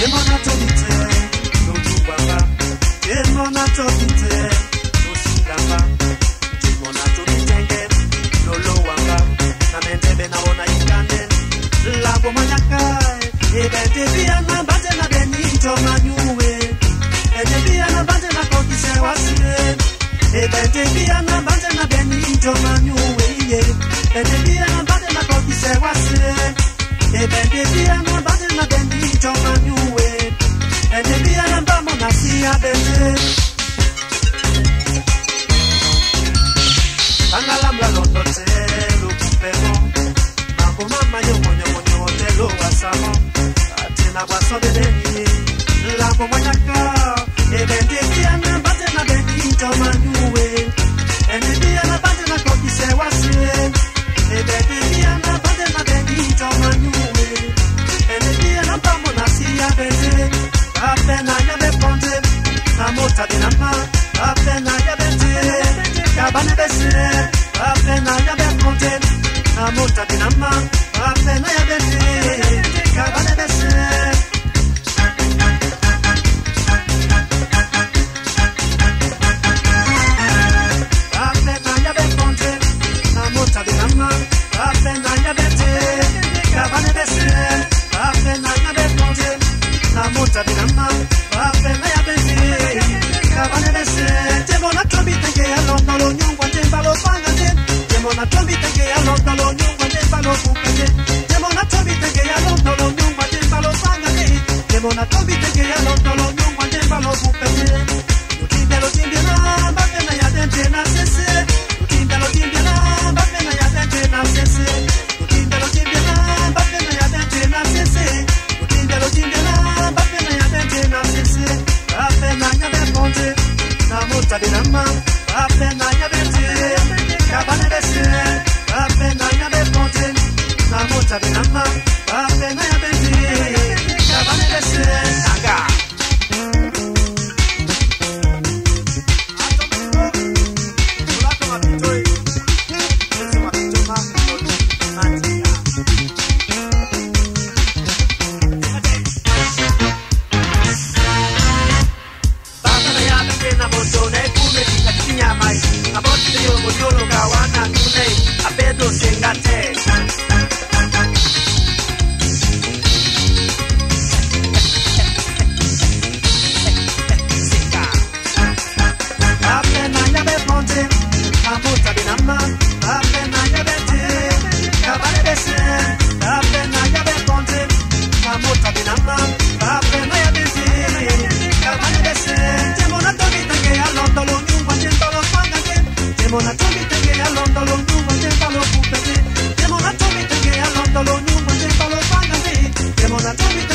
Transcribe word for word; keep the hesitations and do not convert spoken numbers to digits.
Demona tobite, no tubaba. Demona tobite, no shigamba. Demona tobite, no lowanga. Na mente bena ona ikande. La bomanyaka, ebe tebia na bate na benito manyuwe. Ebe bia na bate na kokise wasile. Ebe tebia na bate na benito manyuwe. Ebe bia na bate na kokise wasile. Ebe tebia na bate na benito manyuwe. Ebe bia na bamo na siya bende. Angalamla lotote lukupemo. Mako mama yo monyo monyo telo wasamo. Atina waso de deni. La bomanyaka. Ebe tebia na bate na benito manyuwe. Ebe bia na bate na kokise wasile. Ebe tebia na bate na benito manyuwe. Ebe bia na bamo na siya bende. Apena ya beponte. Amota de nama. Apena ya bende. Kabane bese. Apena ya beponte. Amota de nama. Apena ya bende. Kabane bese. Apena ya beponte. Amota de nama. Apena ya bende. Kabane bese. Apena ya beponte. Amota de nama. Apena ya bende. Kabane bese. Temona tobite ke alonda lo nyungwa temba lo fangate. Temona tobite ke alonda lo nyungwa temba lo kupete. Temona tobite ke alonda lo nyungwa temba lo fangate. Temona tobite ke alonda lo nyungwa temba lo kupete. Utimbe lo timbe na bapena ya dente na sese. Utimbe lo timbe na bapena ya dente na sese. Utimbe lo timbe na bapena ya dente na sese. Utimbe lo timbe na bapena ya dente na sese. Apena ya beponte. Amota de nama, apena ya bende, kabane bese, apena ya beponte. Amota de nama, apena ya bende, kabane bese. Naga. Ato miko, ulato mapitoi, yesu mapitoma, mantika. Na moto ne kume katinya mai aboti yo moyo gawana kune abedo sengate sika apena ya beponte amota binama apena ya bete kabane bese apena ya beponte amota binama apena ya bete kabane bese temona tobite ke alonda lo nyungwa temba lo fangate. Temona tobite ke alonda lo nyungwa temba lo kupete. Temona tobite ke alonda lo nyungwa temba lo fangate. Temona tobite